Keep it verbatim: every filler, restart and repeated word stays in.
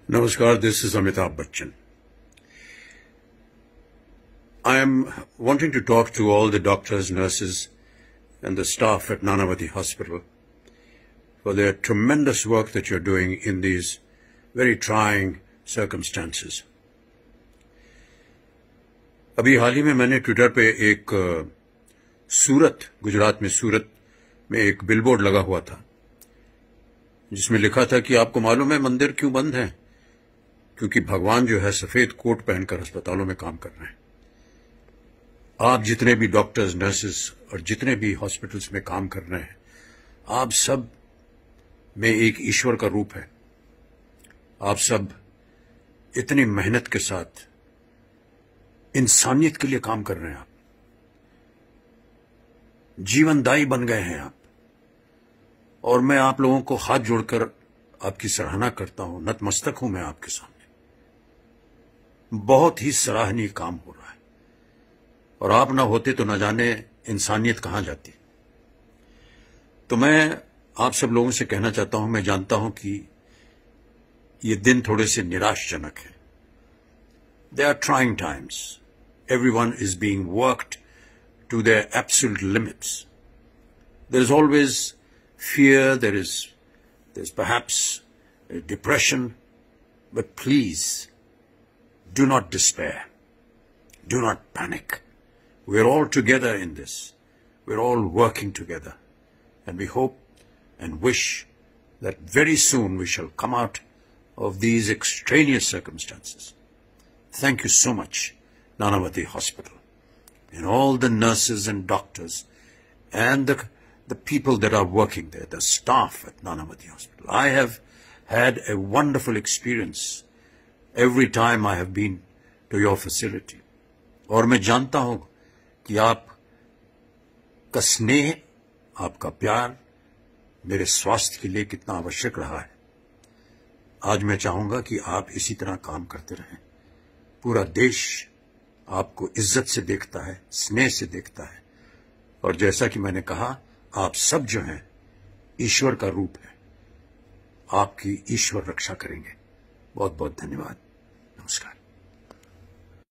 Namaskar, this is Amitabh Bachchan. I am wanting to talk to all the doctors, nurses, and the staff at Nanavati Hospital for their tremendous work that you're doing in these very trying circumstances. अभी हाल ही में मैंने Twitter पे एक सूरत, गुजरात में सूरत में एक billboard लगा हुआ था जिसमें लिखा था कि आपको मालूम है मंदिर क्यों बंद है? क्योंकि भगवान जो है सफेद कोट पहनकर अस्पतालों में काम कर रहे हैं। आप जितने भी डॉक्टर्स, नर्सेस और जितने भी हॉस्पिटल्स में काम कर रहे हैं, आप सब में एक ईश्वर का रूप है। आप सब इतनी मेहनत के साथ इंसानियत के लिए काम कर रहे हैं। आप जीवनदायी बन गए हैं आप, और मैं आप लोगों को हाथ जोड़कर आपकी सराहना करता हूं, नतमस्तक हूं मैं आपके सामने। बहुत ही सराहनीय काम हो रहा है, और आप ना होते तो न जाने इंसानियत कहां जाती। तो मैं आप सब लोगों से कहना चाहता हूं, मैं जानता हूं कि ये दिन थोड़े से निराशजनक है। They are trying times, everyone is being worked to their absolute limits. There is always fear, there is there's perhaps depression, but please do not despair. Do not panic. We're all together in this. We're all working together, and we hope and wish that very soon we shall come out of these extraneous circumstances. Thank you so much, Nanavati Hospital, and all the nurses and doctors and the, the people that are working there, the staff at Nanavati Hospital. I have had a wonderful experience every time I have been to your facility. और मैं जानता हूं कि आप का स्नेह, आपका प्यार मेरे स्वास्थ्य के लिए कितना आवश्यक रहा है। आज मैं चाहूंगा कि आप इसी तरह काम करते रहें। पूरा देश आपको इज्जत से देखता है, स्नेह से देखता है, और जैसा कि मैंने कहा, आप सब जो हैं ईश्वर का रूप है। आपकी ईश्वर रक्षा करेंगे। बहुत बहुत धन्यवाद। नमस्कार।